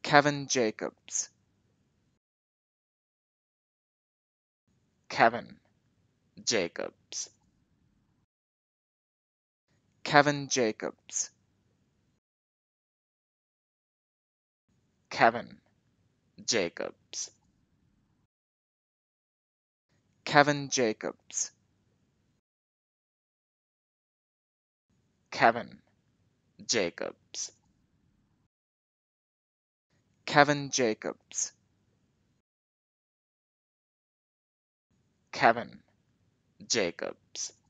Kevin Jacobs. Kevin Jacobs. Kevin Jacobs. Kevin Jacobs. Kevin Jacobs. Kevin Jacobs. Kevin Jacobs. Kevin Jacobs.